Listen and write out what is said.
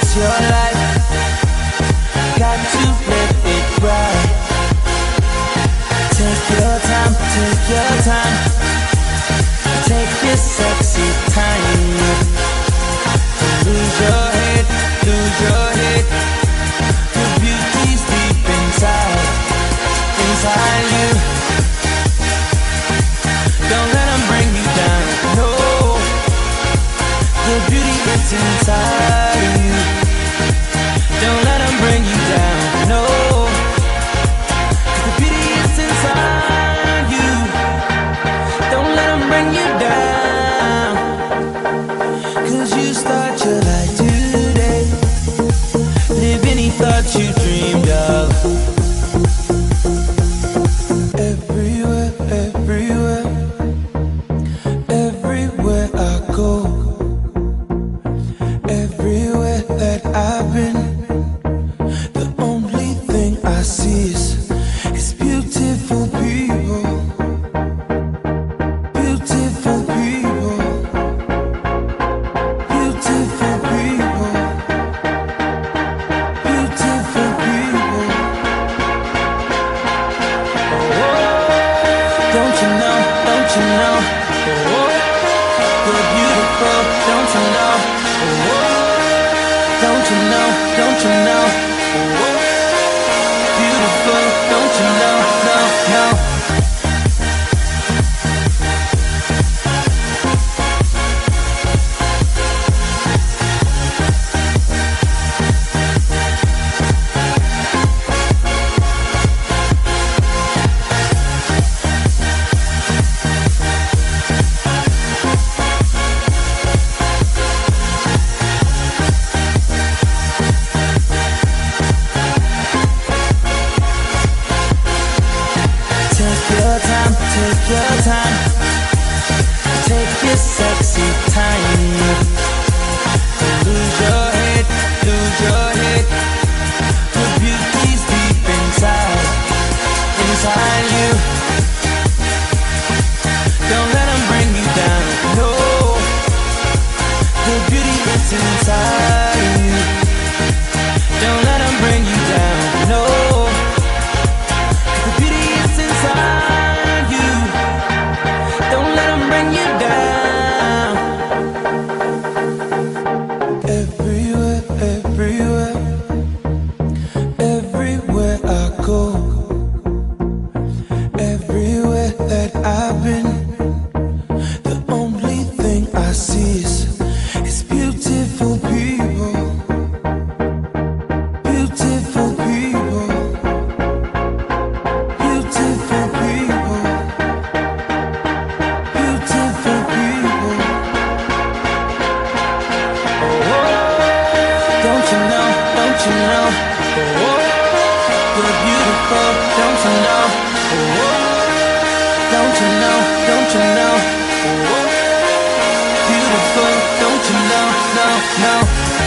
your life. Got to let it ride. Take your time, take your time. Take this sexy time. Lose your head, lose your head. Your beauty's deep inside, inside you. Don't let them bring you down, no. The beauty is inside you. Don't let them bring you down, no. The beauty is inside you. Don't let them bring you down. 'Cause you start your life today. Live any thought you dreamed of. Everywhere, everywhere, everywhere I go, everywhere that I've been, the only thing I see is beautiful people, beautiful people, beautiful people, beautiful people. Don't you know, don't you know, you're beautiful, don't you know, don't you know, don't you know, beautiful, don't you know, no, no. Take your time, take your time. Take this sexy time. Lose your head, lose your head. Your beauty's deep inside, inside you. Don't let them bring you down, no. The beauty is inside you. Don't let them bring you down, no. The beauty is inside you. Don't let them bring you down. Everywhere, everywhere, everywhere I go, everywhere that I've been, the only thing I see is beautiful people, beautiful people, beautiful people, beautiful people. Don't you know, don't you know, you're beautiful, don't you know, don't you know, don't you know, beautiful, don't you know, no, no.